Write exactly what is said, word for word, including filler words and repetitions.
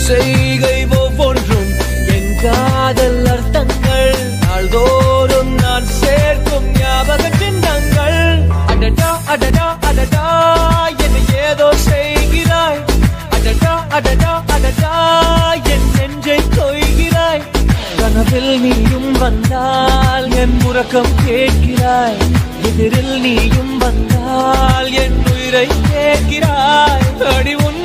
செய்கை ஒவ்வொன்றும் என் காதல் அர்த்தங்கள். நாள்தோறும் நான் சேர்க்கும் ஞாபக சின்னங்கள். அடடா அடடா அடடா என்னை ஏதோ செய்கிறாய். அடடா அடடா அடடா என் நெஞ்சை கொய்கிறாய். கனவில் நீயும் வந்தால் என் உறக்கம் கேட்கிறாய். எதிரில் நீயும் வந்தால் என் உயிரை கேட்கிறாய். அடி உன்